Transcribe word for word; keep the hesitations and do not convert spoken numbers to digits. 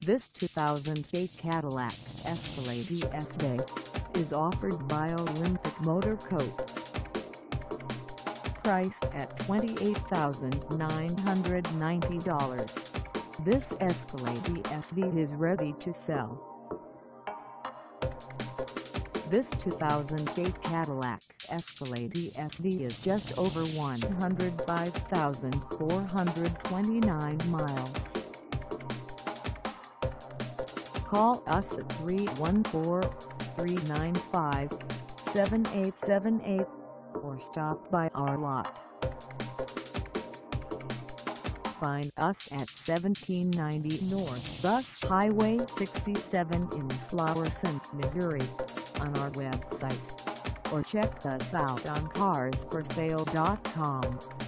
This two thousand eight Cadillac Escalade E S V is offered by Olympic Motor Co. Priced at twenty-eight thousand nine hundred ninety dollars, this Escalade E S V is ready to sell. This two thousand eight Cadillac Escalade E S V is just over one hundred five thousand four hundred twenty-nine miles. Call us at three one four, three nine five, seven eight seven eight or stop by our lot. Find us at seventeen ninety North Bus Highway sixty-seven in Florissant, Missouri, on our website, or check us out on cars for sale dot com.